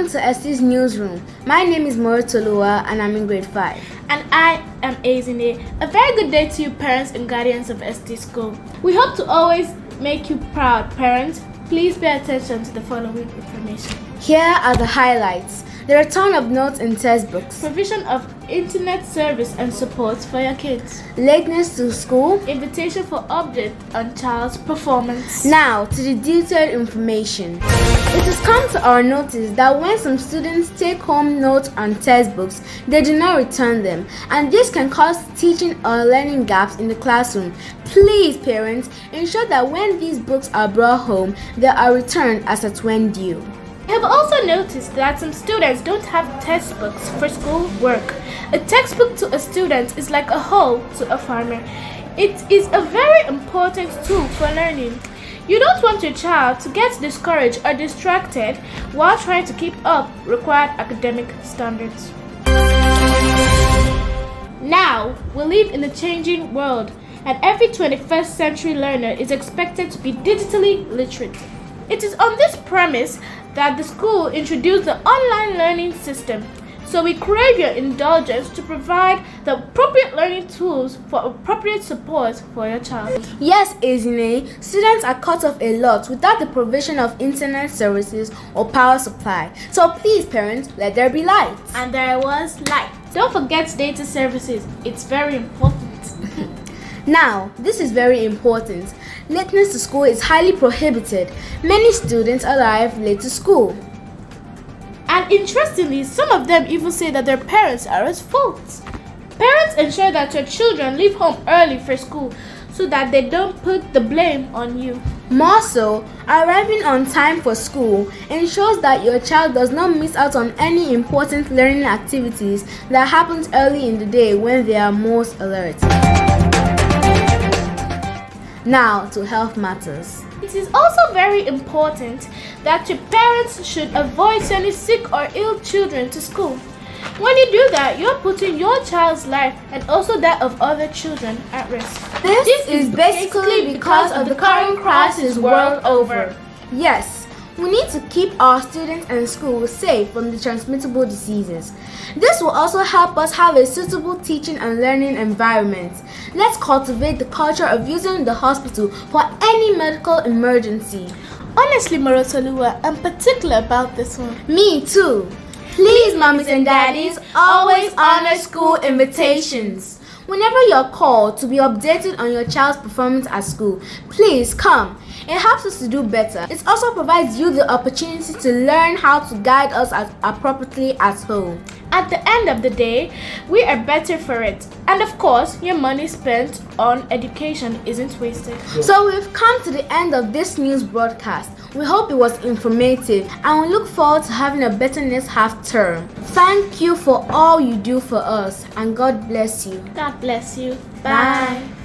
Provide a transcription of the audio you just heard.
Welcome to ST's newsroom. My name is Morotolua and I'm in grade 5. And I am Ezine. A very good day to you, parents and guardians of ST School. We hope to always make you proud, parents. Please pay attention to the following information. Here are the highlights. The return of notes and textbooks. Provision of internet service and support for your kids. Lateness to school. Invitation for update on child's performance. Now to the detailed information. It has come to our notice that when some students take home notes and textbooks, they do not return them, and this can cause teaching or learning gaps in the classroom. Please, parents, ensure that when these books are brought home, they are returned as at when due. I have also noticed that some students don't have textbooks for school work. A textbook to a student is like a hoe to a farmer. It is a very important tool for learning. You don't want your child to get discouraged or distracted while trying to keep up required academic standards. Now, we live in a changing world, and every 21st century learner is expected to be digitally literate. It is on this premise that the school introduced the online learning system. So we crave your indulgence to provide the appropriate learning tools for appropriate support for your child. Yes, Ezine, students are cut off a lot without the provision of internet services or power supply. So please, parents, let there be light. And there was light. Don't forget data services. It's very important. Now, this is very important. Lateness to school is highly prohibited. Many students arrive late to school. And interestingly, some of them even say that their parents are at fault. Parents ensure that your children leave home early for school so that they don't put the blame on you. More so, arriving on time for school ensures that your child does not miss out on any important learning activities that happens early in the day when they are most alert. Now to health matters. It is also very important that your parents should avoid sending sick or ill children to school. When you do that, you're putting your child's life and also that of other children at risk. This is basically because of the current crisis world over. Yes, we need to keep our students and schools safe from the transmittable diseases. This will also help us have a suitable teaching and learning environment. Let's cultivate the culture of using the hospital for any medical emergency. Honestly, Morotolua, I'm particular about this one. Me too. Please, mommies and daddies, always honor school invitations. Whenever you're called to be updated on your child's performance at school, please come. It helps us to do better. It also provides you the opportunity to learn how to guide us appropriately at home. At the end of the day, we are better for it. And of course, your money spent on education isn't wasted. So we've come to the end of this news broadcast. We hope it was informative and we look forward to having a better next half term. Thank you for all you do for us and God bless you. God bless you. Bye.